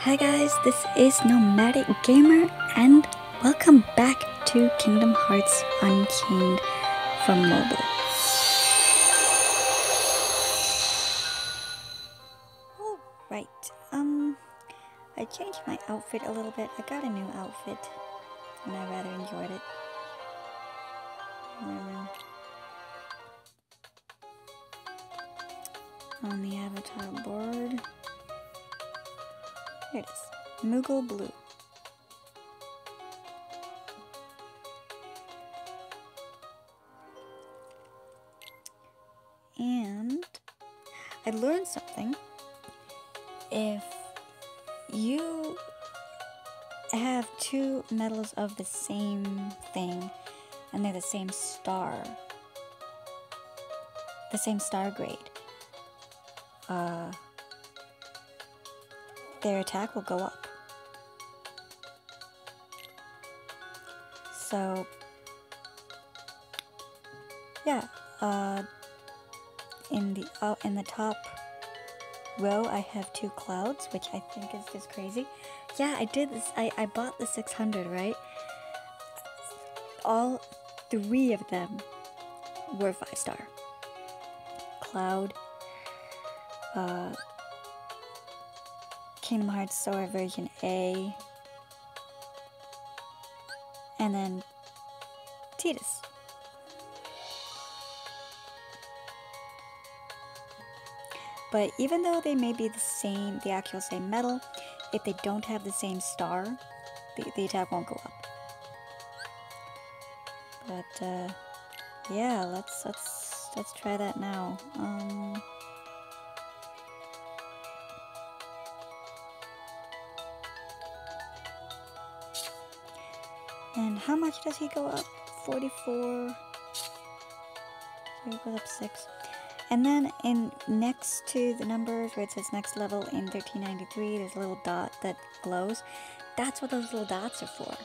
Hi guys, this is Nomadic Gamer and welcome back to Kingdom Hearts Unchained for mobile. Alright, I changed my outfit a little bit. I got a new outfit and I rather enjoyed it. On the avatar board. Here it is. Moogle Blue. And I learned something. If you have two medals of the same thing and they're the same star grade, their attack will go up. So, yeah, in the top row, I have two clouds, which I think is just crazy. Yeah, I did this. I bought the 600, right? All three of them were 5-star. Cloud, Kingdom Hearts Sora version A, and then Tidus. But even though they may be the actual same medal, if they don't have the same star, the attack won't go up. But yeah, let's try that now. And how much does he go up? 44. So he goes up 6. And then next to the numbers where it says next level in 1393, there's a little dot that glows. That's what those little dots are for.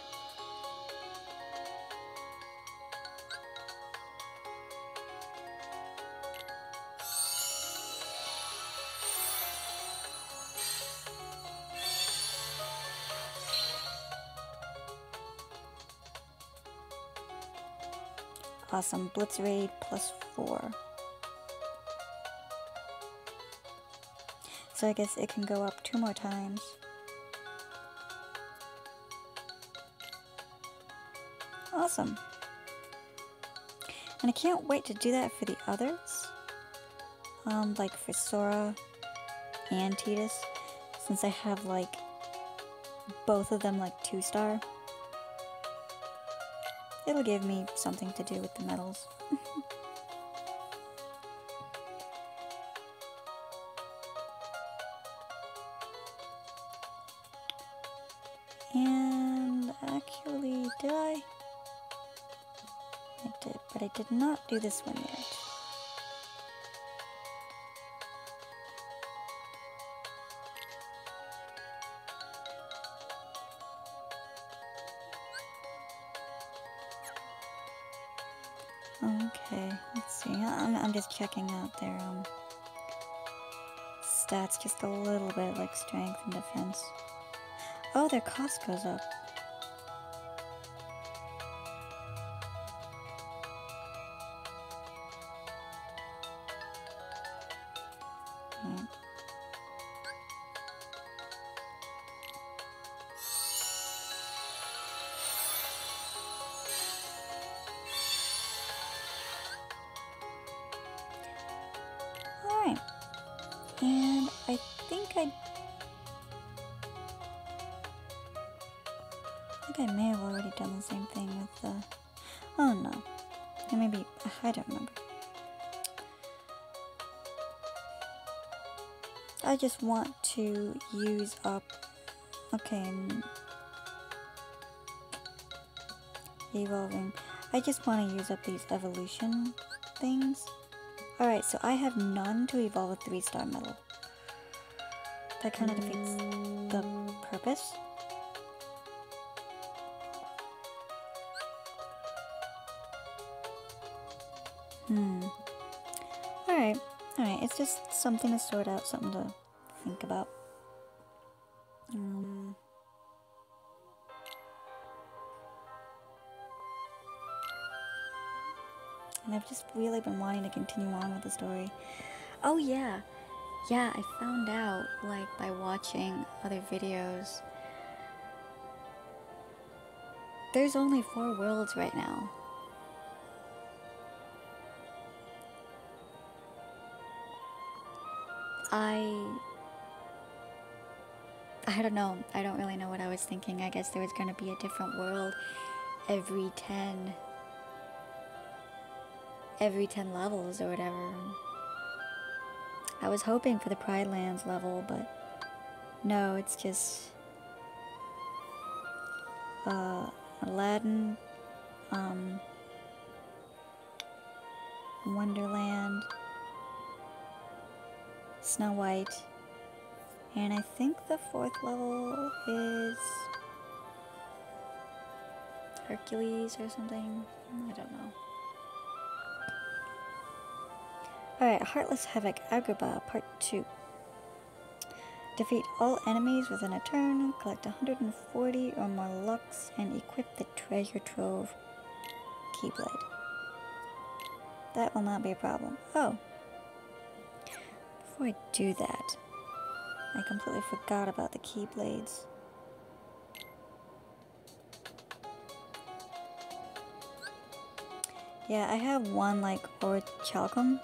Awesome. Blitz Raid +4. So I guess it can go up 2 more times. Awesome. And I can't wait to do that for the others. Like for Sora and Tidus, since I have like both of them like 2-star. It'll give me something to do with the medals. And actually, did I? I did, but I did not do this one yet. Okay, let's see. I'm just checking out their stats just a little bit, like strength and defense. Oh, their cost goes up. Alright. And I think I may have already done the same thing with the... Oh no. Maybe... I don't remember. I just want to use up... Okay. Evolving. I just want to use up these evolution things. Alright, so I have none to evolve a 3-star medal. That kind of defeats the purpose. Alright, it's just something to sort out, something to think about. And I've just really been wanting to continue on with the story. Oh yeah, yeah, I found out, like, by watching other videos, there's only 4 worlds right now. I don't know. I don't really know what I was thinking. I guess there was gonna be a different world every 10 levels or whatever. I was hoping for the Pride Lands level, but no, it's just Aladdin, Wonderland, Snow White, and I think the 4th level is Hercules or something. I don't know. Alright, Heartless Havoc Agrabah Part 2. Defeat all enemies within a turn, collect 140 or more Lux, and equip the treasure trove Keyblade. That will not be a problem. Oh. Before I do that, I completely forgot about the Keyblades. Yeah, I have one like Orichalcum.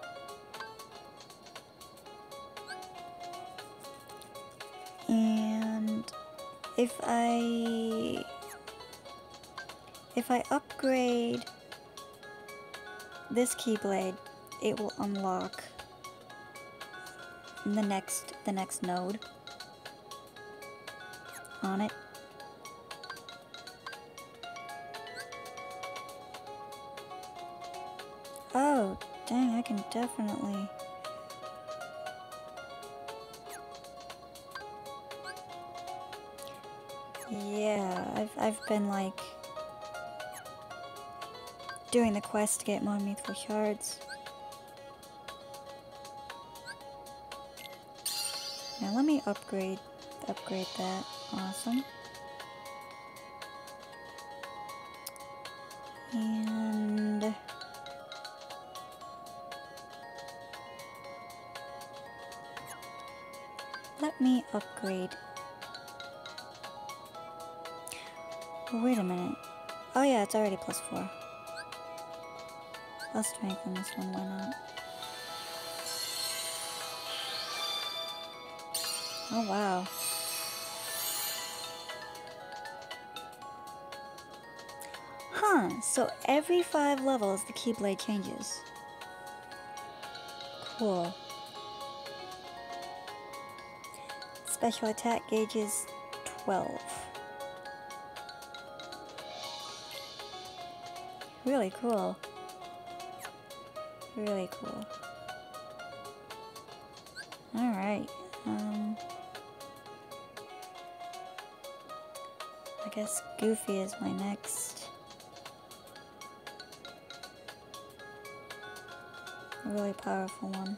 And if I upgrade this Keyblade, it will unlock the next node on it. Oh, dang, I can definitely... Yeah, I've been like doing the quest to get more mythical shards. Now let me upgrade that. Awesome. And let me upgrade. Oh, wait a minute. Oh yeah, it's already +4. I'll strengthen this one, why not? Oh wow. Huh, so every 5 levels the Keyblade changes. Cool. Special attack gauge is 12. Really cool. Really cool. Alright, I guess Goofy is my next really powerful one.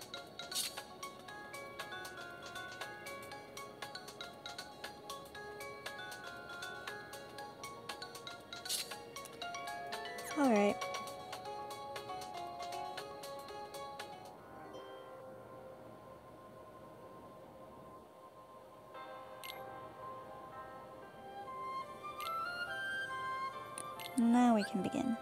Alright. Now we can begin.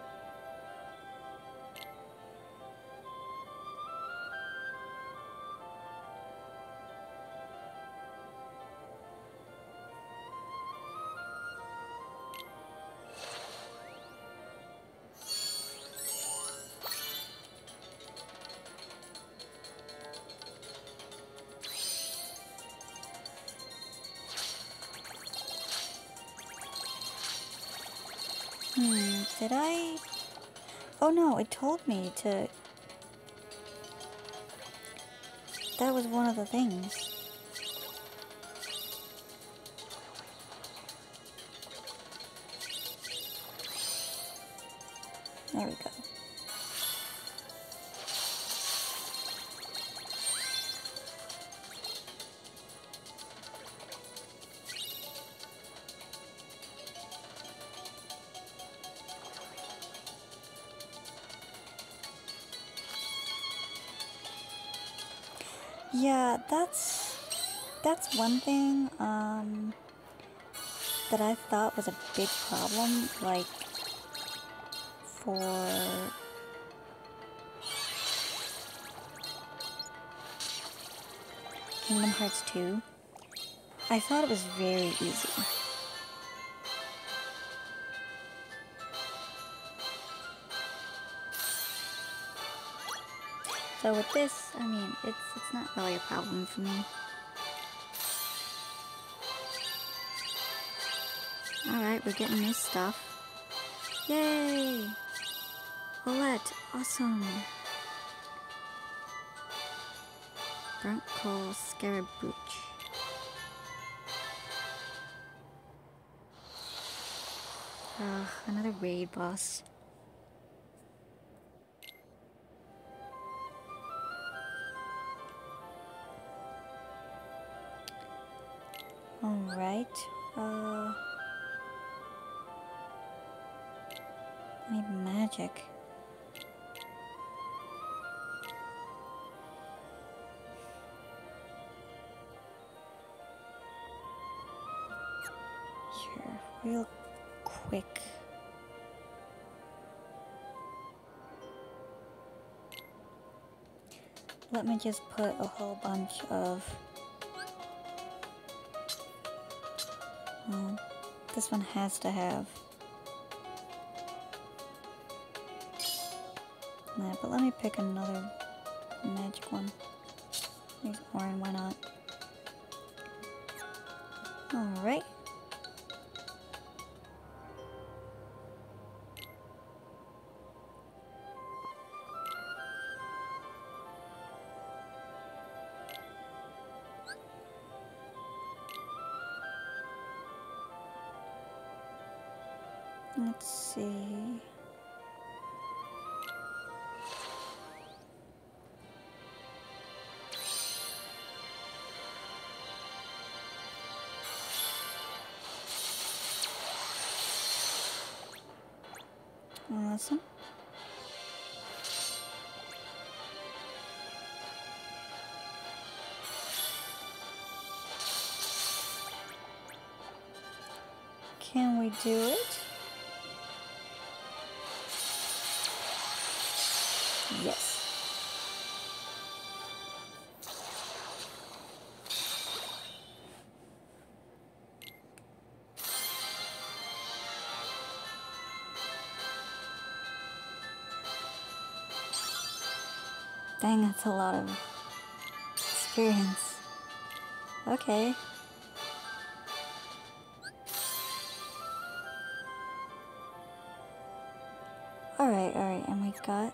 Did I? Oh no, it told me to... That was one of the things. There we go. Yeah, that's one thing that I thought was a big problem, like for Kingdom Hearts 2. I thought it was very easy. So with this, I mean, it's not really a problem for me. Alright, we're getting new stuff. Yay! Olette, awesome! Burnt coal, scarabouche. Ugh, another raid boss. Alright, I need magic. Here, real quick. Let me just put a whole bunch of... this one has to have... Nah, but let me pick another magic one. Use orange, why not? Alright. Let's see. Awesome. Can we do it? Yes. Dang, that's a lot of experience. Okay. Alright, and we got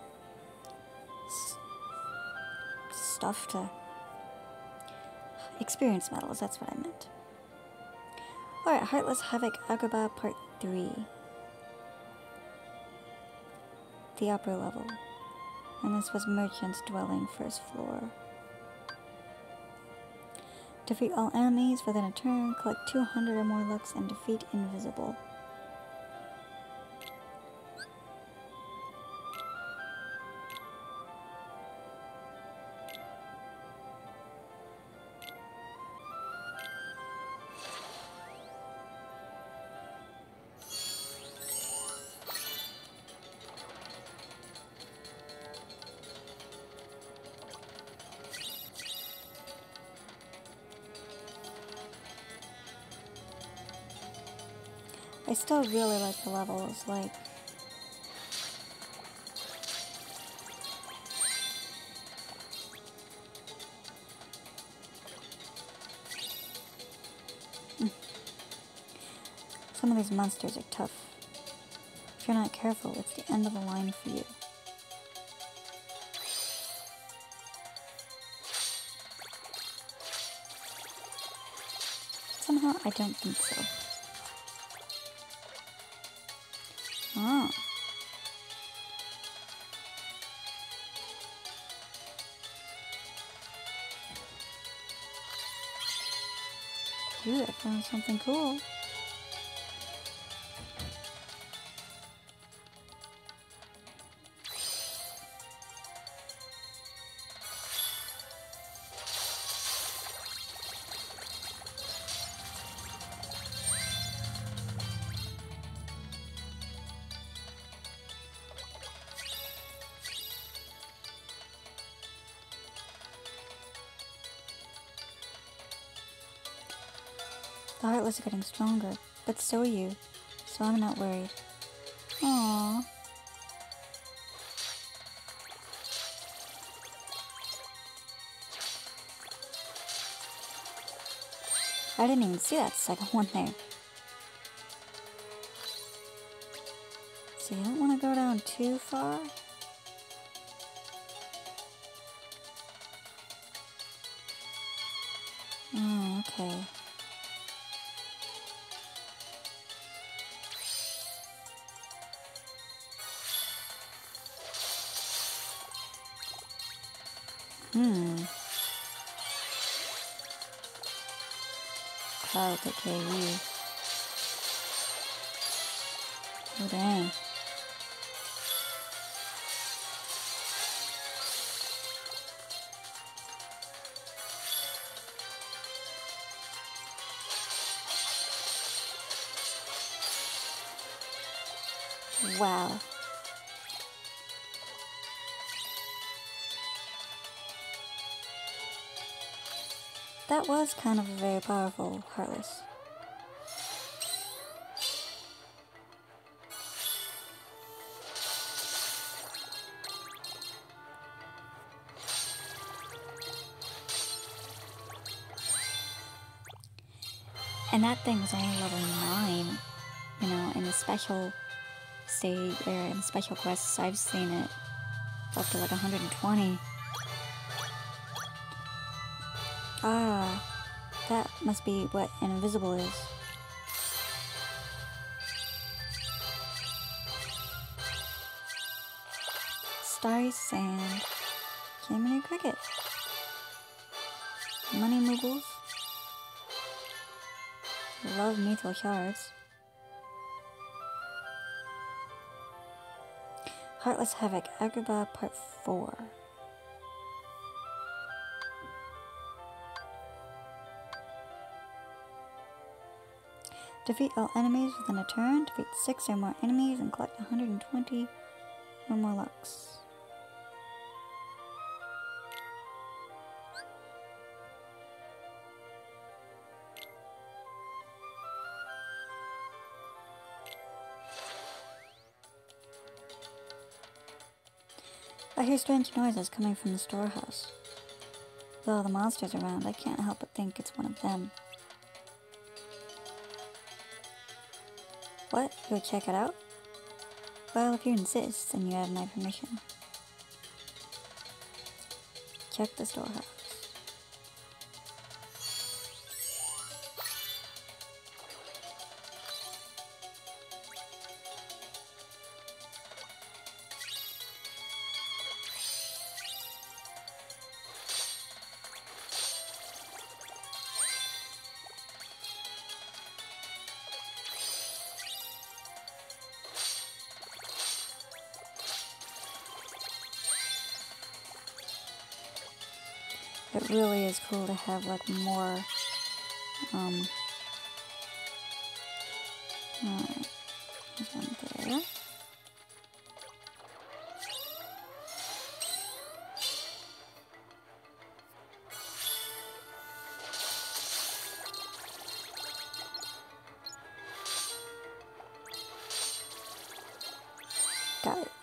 stuff to... experience medals, that's what I meant. Alright, Heartless Havoc Agrabah Part 3. The upper level. And this was Merchant's Dwelling, first floor. Defeat all enemies within a turn, collect 200 or more looks, and defeat Invisible. I still really like the levels, like... Some of these monsters are tough. If you're not careful, it's the end of the line for you. Somehow, I don't think so. Oh. Ooh, I found something cool. The Heartless are getting stronger, but so are you, so I'm not worried. Aww. I didn't even see that second one there. See, I don't want to go down too far. Oh, okay. Cloud will take care of you. Oh, dang. Wow. That was kind of a very powerful Heartless. And that thing was only level 9. You know, in the special stage, or in the special quests, I've seen it up to like 120. Ah, that must be what an invisible is. Starry Sand. Jiminy Cricket. Money Moogles. Love Mithril Shards. Heartless Havoc, Agrabah Part 4. Defeat all enemies within a turn, defeat 6 or more enemies, and collect 120 or more Lux. I hear strange noises coming from the storehouse. With all the monsters around, I can't help but think it's one of them. What? Go check it out? Well, if you insist, then you have my permission. Check the storehouse. It really is cool to have like more there's one there. Got it.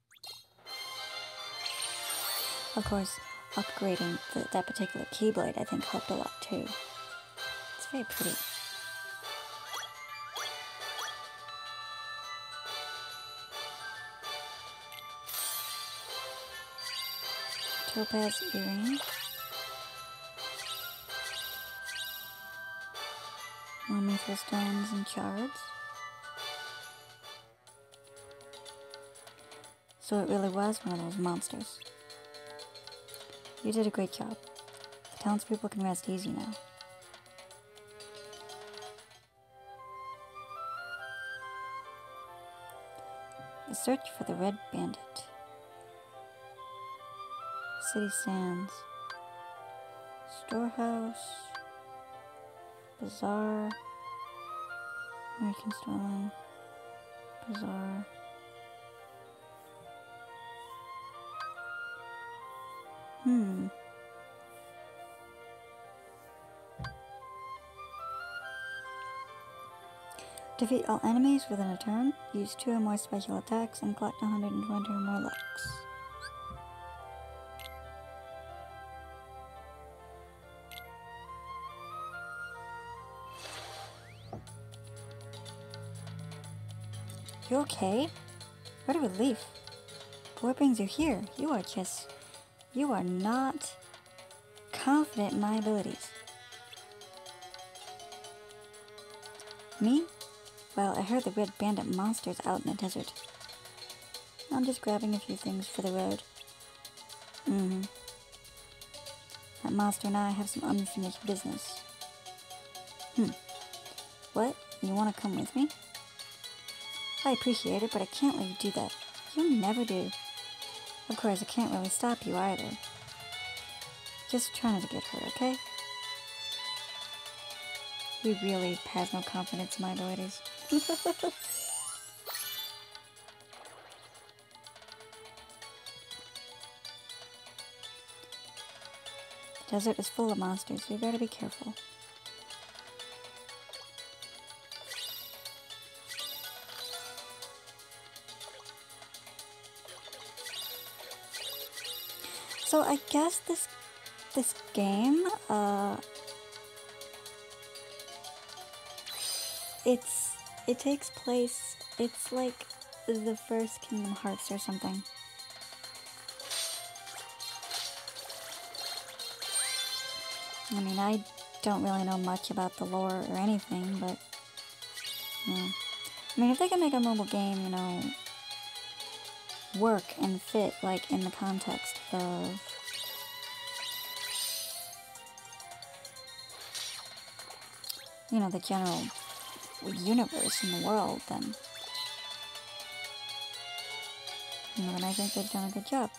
Of course, upgrading that particular Keyblade I think helped a lot too. It's very pretty. Topaz earring. More mithril stones and shards. So it really was one of those monsters. You did a great job. The townspeople can rest easy now. The search for the Red Bandit. City Sands. Storehouse. Bazaar. American Sterling. Bazaar. Defeat all enemies within a turn. Use 2 or more special attacks and collect 120 or more looks. You okay? What a relief. What brings you here? You are not confident in my abilities. Me? Well, I heard the red bandit monster's out in the desert. I'm just grabbing a few things for the road. That monster and I have some unfinished business. What? You want to come with me? I appreciate it, but I can't let you do that. You never do. Of course, I can't really stop you either. Just try not to get hurt, okay? He really has no confidence in my abilities. The desert is full of monsters, so you better be careful. So I guess this game, it takes place, it's like the first Kingdom Hearts or something. I mean, I don't really know much about the lore or anything, but, you know. I mean, if they can make a mobile game, you know, work and fit, like, in the context of, you know, the general universe in the world, then, you know, then I think they've done a good job.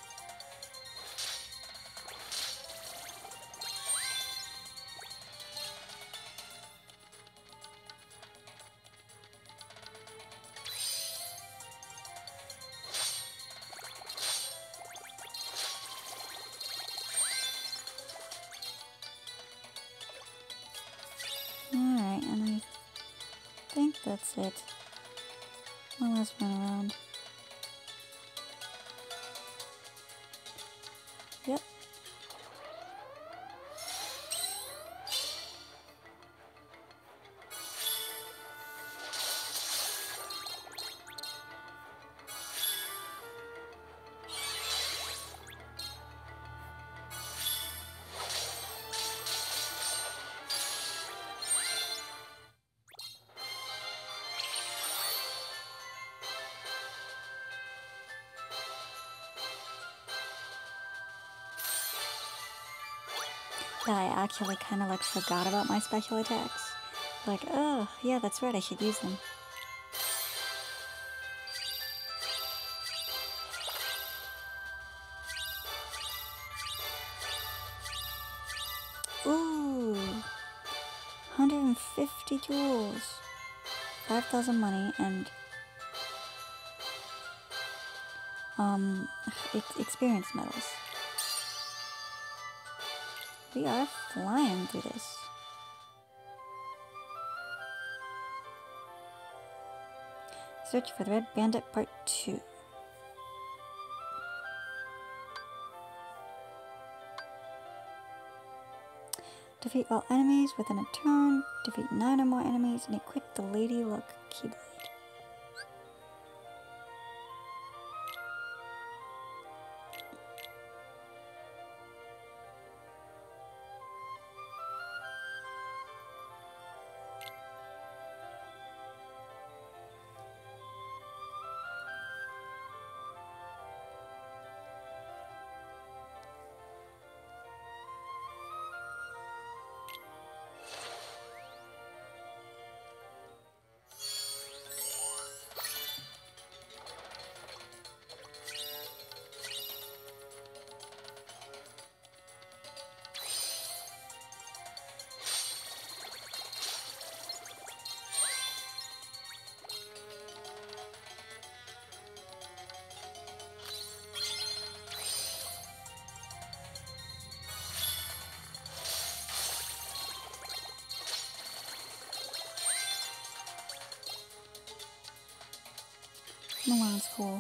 Alright, and I think that's it. One last run around. Yep. That I actually kind of like forgot about my special attacks. Like, oh, yeah, that's right, I should use them. Ooh, 150 jewels, 5,000 money, and experience medals. We are flying through this. Search for the Red Bandit Part 2. Defeat all enemies within a turn. Defeat 9 or more enemies and equip the Lady Luck Keyblade. Milan's cool.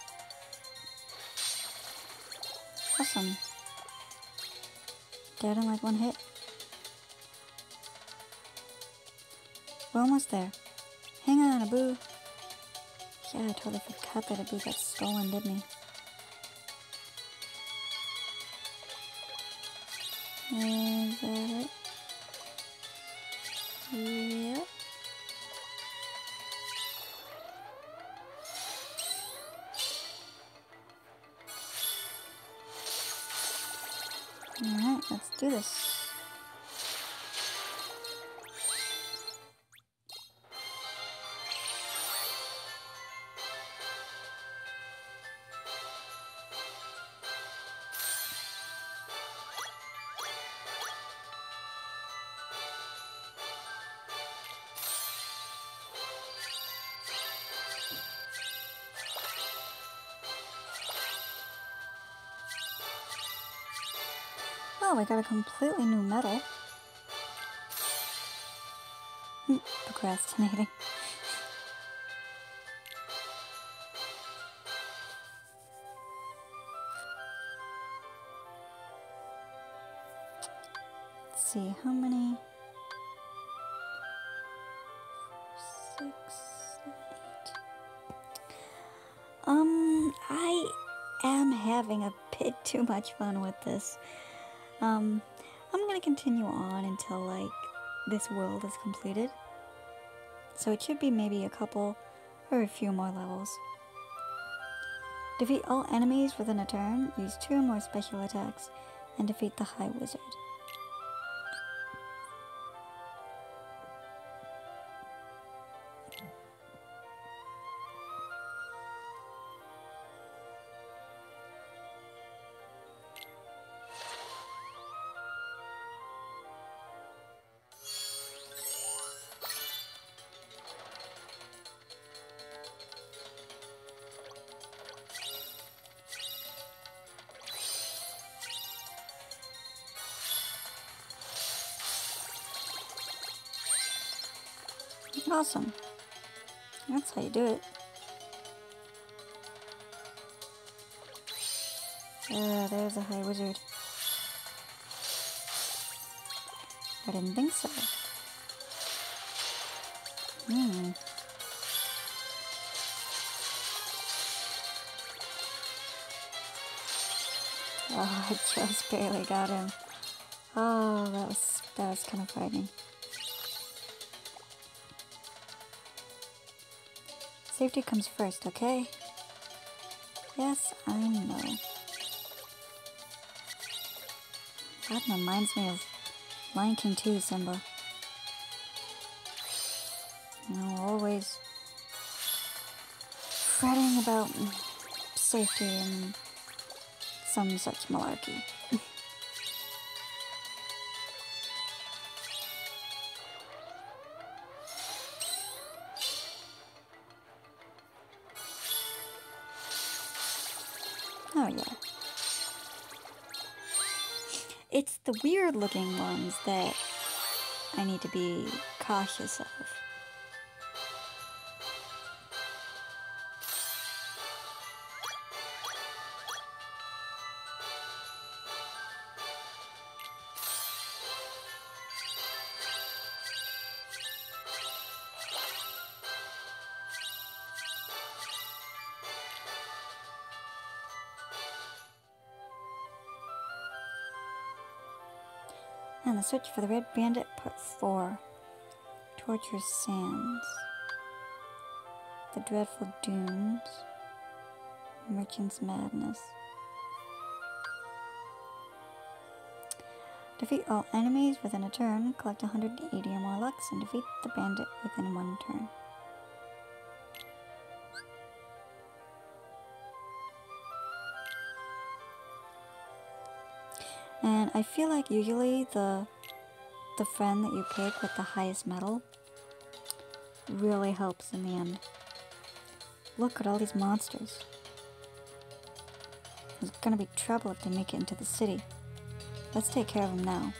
Awesome. Dead in like one hit. We're almost there. Hang on, Abu. Yeah, I totally forgot that Abu got stolen, didn't he? Is that it? Yep. Alright, let's do this. Oh, I got a completely new medal. Procrastinating. Let's see, how many? 6, 7, 8. I am having a bit too much fun with this. I'm gonna continue on until, like, this world is completed. So it should be maybe a couple or a few more levels. Defeat all enemies within a turn, use 2 or more special attacks, and defeat the High Wizard. Awesome. That's how you do it. There's a High Wizard. I didn't think so. Oh, I just barely got him. Oh, that was kind of frightening. Safety comes first, okay? Yes, I know. That reminds me of Lion King 2, Simba. You know, always fretting about safety and some such malarkey. Oh yeah. It's the weird looking ones that I need to be cautious of. And the search for the Red Bandit, Part 4. Torture's Sands. The Dreadful Dunes. Merchant's Madness. Defeat all enemies within a turn, collect 180 or more Lux, and defeat the bandit within 1 turn. And I feel like usually the friend that you pick with the highest medal really helps in the end. Look at all these monsters. There's gonna be trouble if they make it into the city. Let's take care of them now.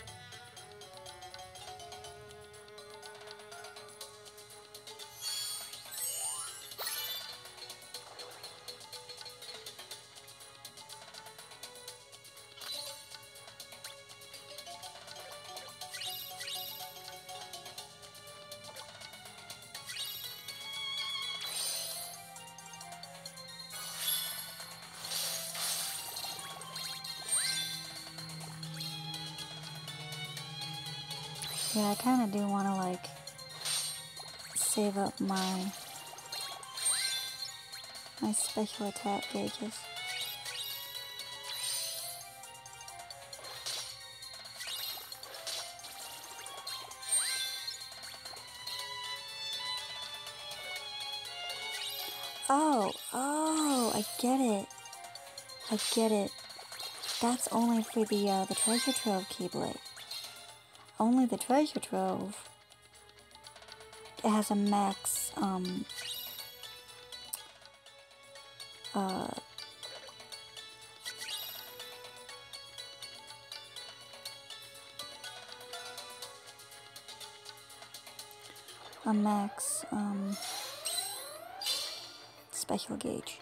Yeah, I kind of do want to, like, save up my special attack gauges. Oh, I get it. I get it. That's only for the treasure trove Keyblade. Only the treasure trove. It has a max, special gauge.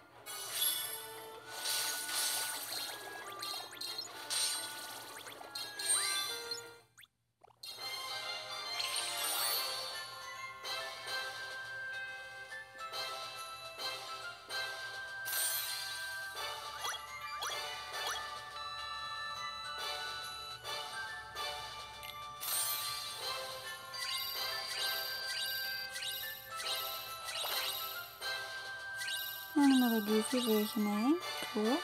And another goofy version, eh? Cool.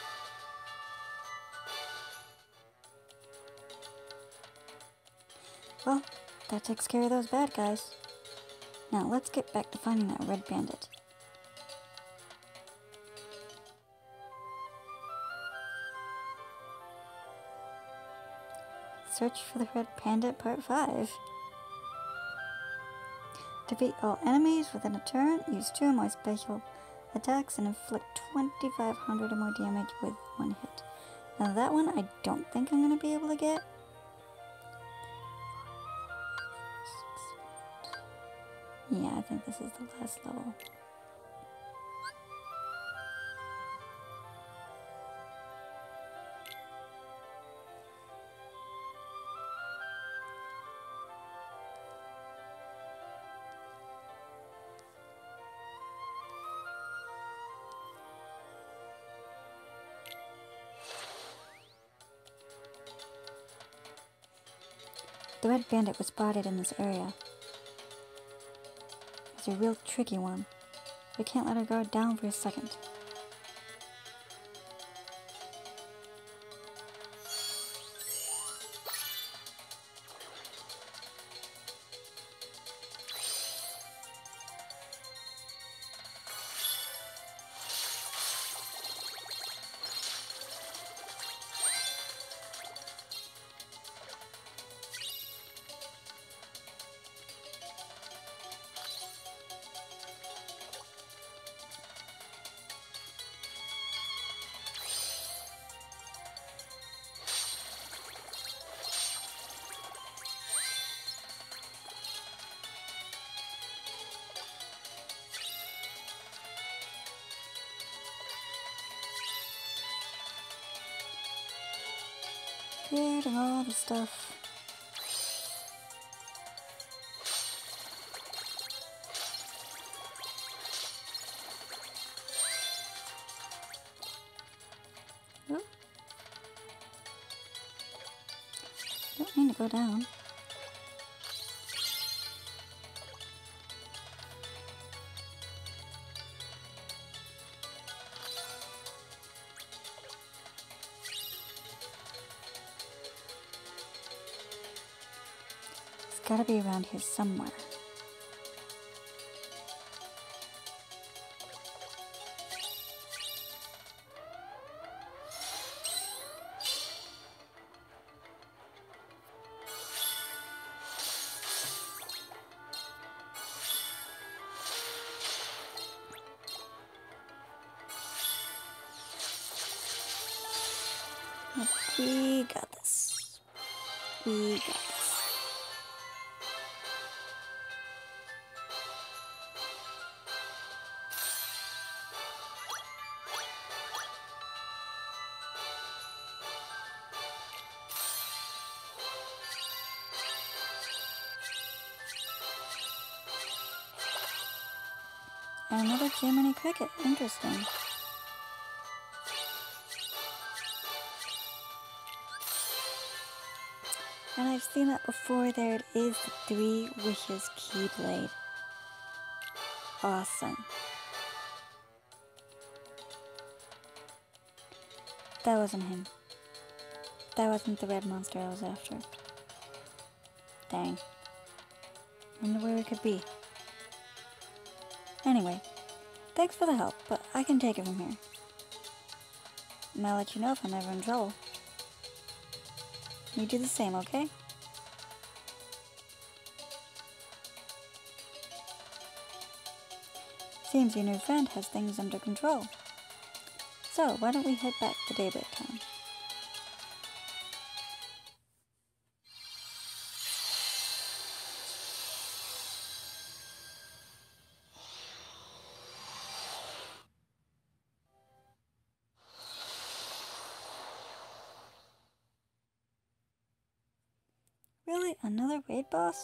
Well, that takes care of those bad guys. Now let's get back to finding that red bandit. Search for the red bandit part 5. Defeat all enemies within a turn, use 2 or more special attacks, and inflict 2,500 or more damage with 1 hit. Now that one I don't think I'm going to be able to get. Yeah, I think this is the last level. The red bandit was spotted in this area. It's a real tricky one. We can't let her guard down for a second. Getting all the stuff. Oh. Don't mean to go down. Gotta be around here somewhere. We got this. We got this. Another Jiminy Cricket. Interesting. And I've seen that before. There it is, the 3 Wishes Keyblade. Awesome. That wasn't him. That wasn't the red monster I was after. Dang. Wonder where it could be. Anyway, thanks for the help, but I can take it from here. And I'll let you know if I'm ever in trouble. You do the same, okay? Seems your new friend has things under control. So, why don't we head back to Daybreak Town? Really? Another raid boss?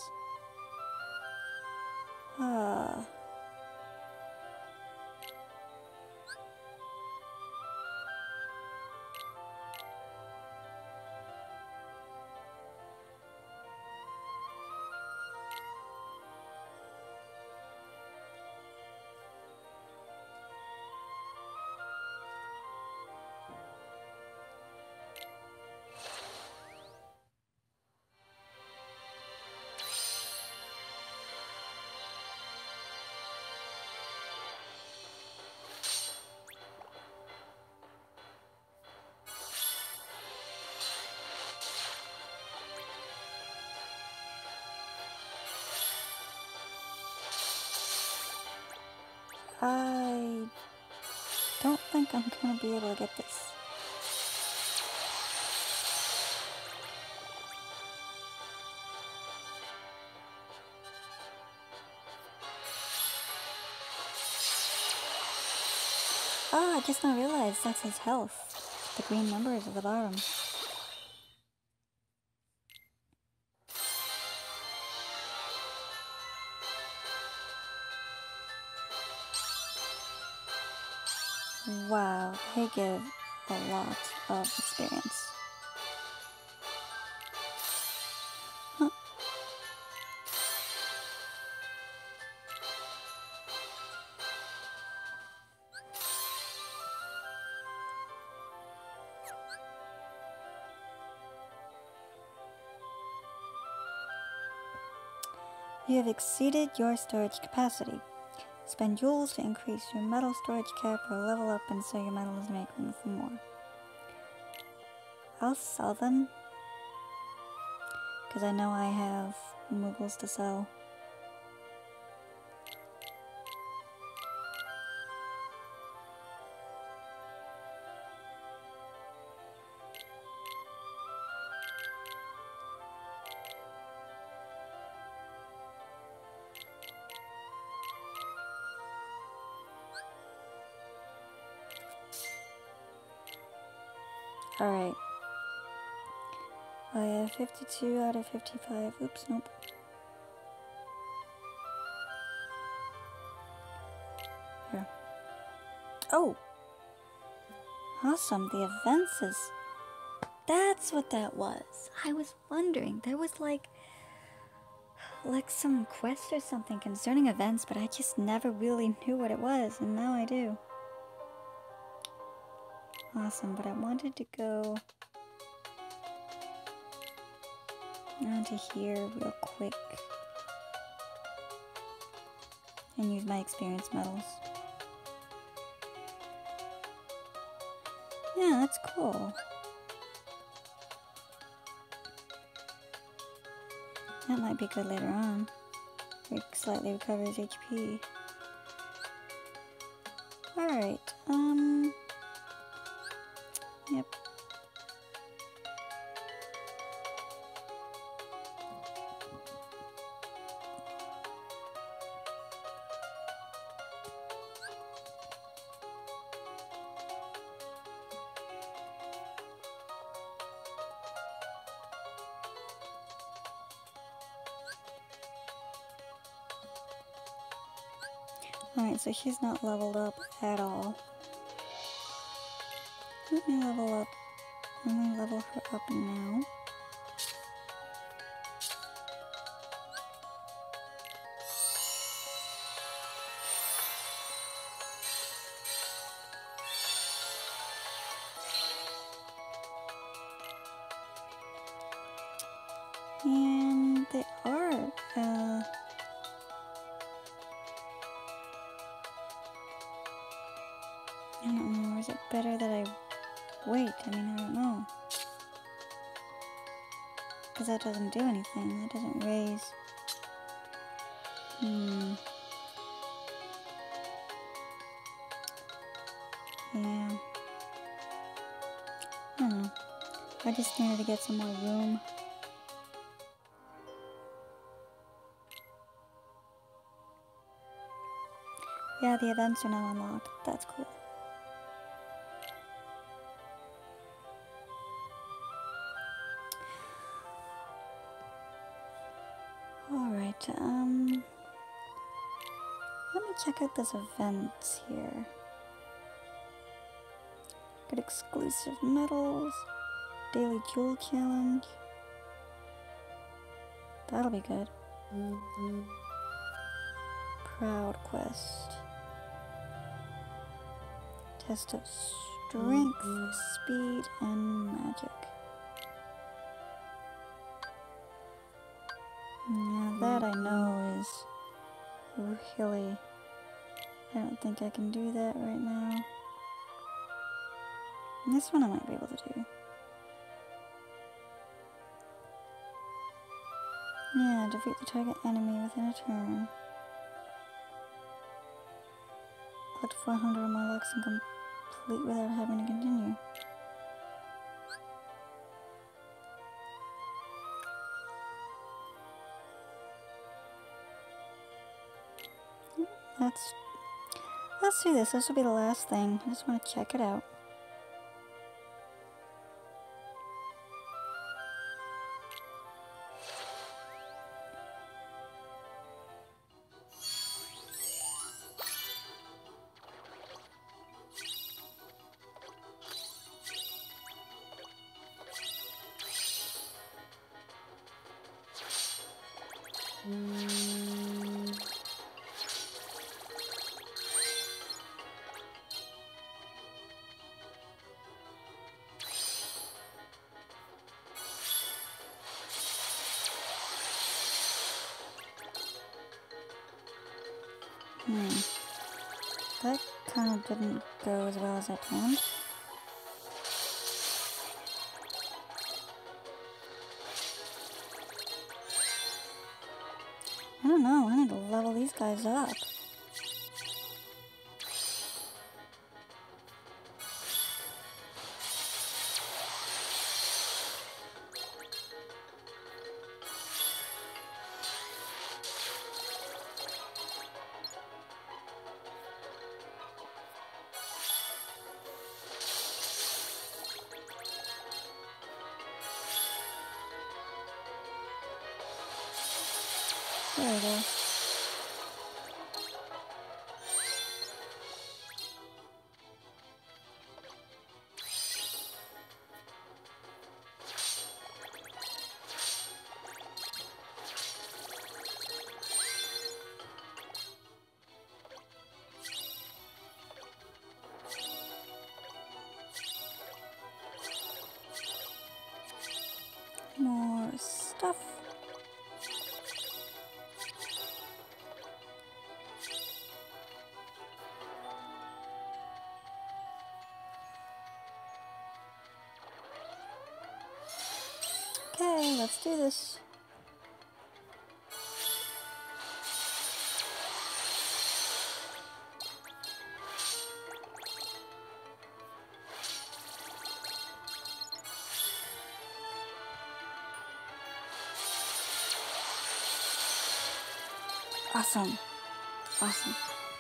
I don't think I'm gonna be able to get this. Ah, I just now realized that's his health. The green numbers at the bottom. Wow, they give a lot of experience. Huh. You have exceeded your storage capacity. Spend jewels to increase your metal storage cap or level up and so your metal is make room for more. I'll sell them, because I know I have moogles to sell. Alright. I have 52 out of 55. Oops, nope. Here. Oh! Awesome, the events is... That's what that was. I was wondering. There was like some quest or something concerning events, but I just never really knew what it was, and now I do. Awesome, but I wanted to go onto here real quick and use my experience medals. Yeah, that's cool. That might be good later on. It slightly recovers HP. Alright, yep. Alright, so she's not leveled up at all. Let me level up. Let me level her up now. And they are, I don't know, is it better that I wait? I mean, I don't know. Because that doesn't do anything, that doesn't raise. Yeah. I don't know. I just needed to get some more room. Yeah, the events are now unlocked. That's cool. Alright, let me check out this event here. Get exclusive medals, daily jewel challenge. That'll be good. Proud quest. Test of strength, speed, and magic. Yeah, that I know is really... I don't think I can do that right now. And this one I might be able to do. Yeah, defeat the target enemy within a turn. Collect 400 or more locks and complete without having to continue. Let's do this. This will be the last thing. I just want to check it out. That kind of didn't go as well as I planned. I don't know, I need to level these guys up. There we go. More stuff. Okay, let's do this. Awesome. Awesome.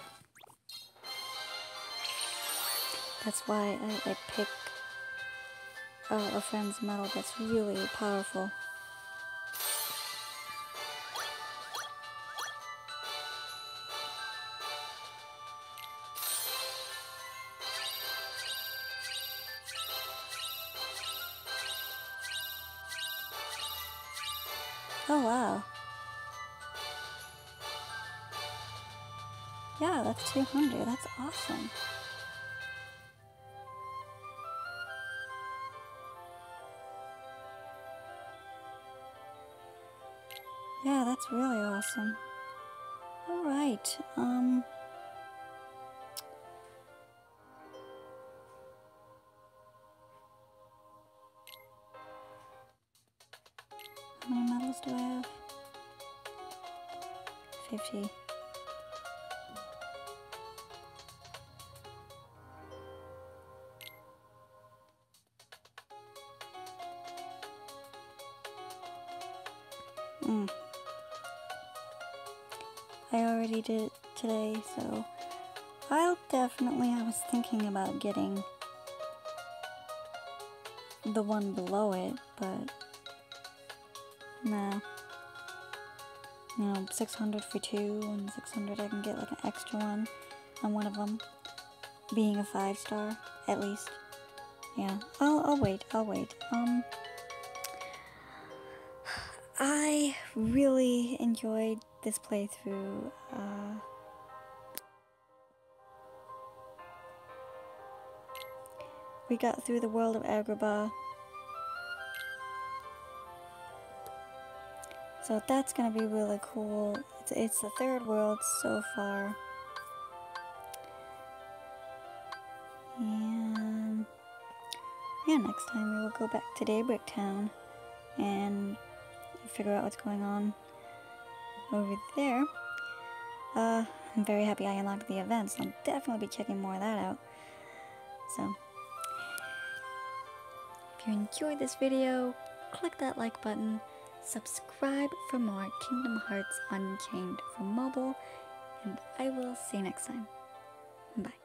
That's why I pick a friend's medal that's really powerful. Oh wow. Yeah, that's 200. That's awesome. Yeah, that's really awesome. Alright, how many medals do I have? 50. I already did it today, so I was thinking about getting the one below it, but nah. 600 for 2 and 600 I can get like an extra one on one of them, being a 5-star at least. Yeah, I'll wait. I really enjoyed this playthrough. We got through the world of Agrabah, so that's gonna be really cool. It's the 3rd world so far. And yeah, next time we will go back to Daybreak Town and figure out what's going on over there. I'm very happy I unlocked the events. I'll definitely be checking more of that out. So, if you enjoyed this video, click that like button, subscribe for more Kingdom Hearts Unchained for mobile, and I will see you next time. Bye.